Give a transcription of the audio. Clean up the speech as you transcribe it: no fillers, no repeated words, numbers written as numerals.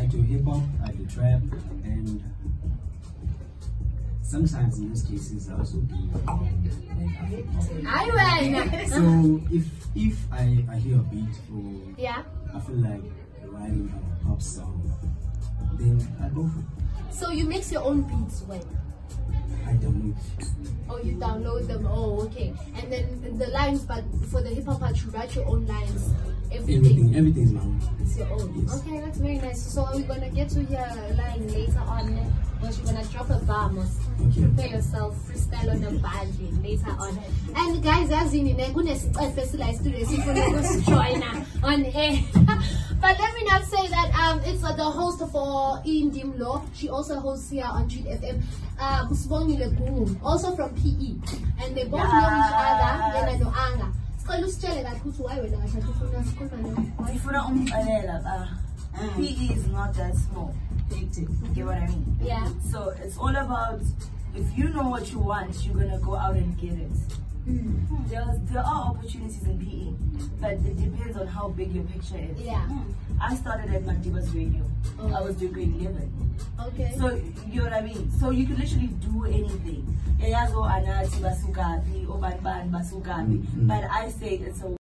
do hip hop, I do trap, and sometimes in most cases I also do so if I hear a beat or I feel like writing a pop song, then I go for it. So you mix your own beats when? I download. Oh, you download them. Oh, okay. And then the lines, but for the hip hop part, you write your own lines. Everything's my own. It's your own. Yes. Okay, that's very nice. So are we gonna get to hear a line later on? Or you're gonna drop a bar, prepare yourself, freestyle on a band later on. And guys, as in join on air. But let me not say that it's the host for Indim Law. She also hosts here on Jiet FM. Also from PE, and they both know each other. Then I know Anga. PE is not that small. You get what I mean? Yeah. So it's all about, if you know what you want, you're gonna go out and get it. There are opportunities in PE, but it depends on how big your picture is. Yeah. I started at Mandibas Radio. I was doing grade 11. Okay. So you know what I mean? So you can literally do anything. But I say it's a